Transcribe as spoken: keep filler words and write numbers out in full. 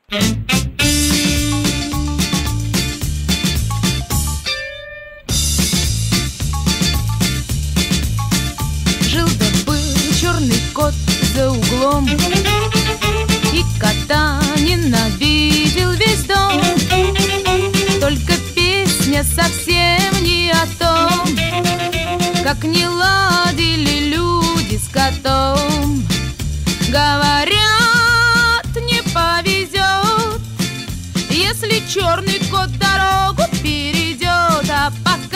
Жил-да был черный кот за углом, и кота ненавидел весь дом. Только песня совсем не о том, как не ладили люди с котом. Говорят, не повезет, если черный кот дорогу перейдет, а потом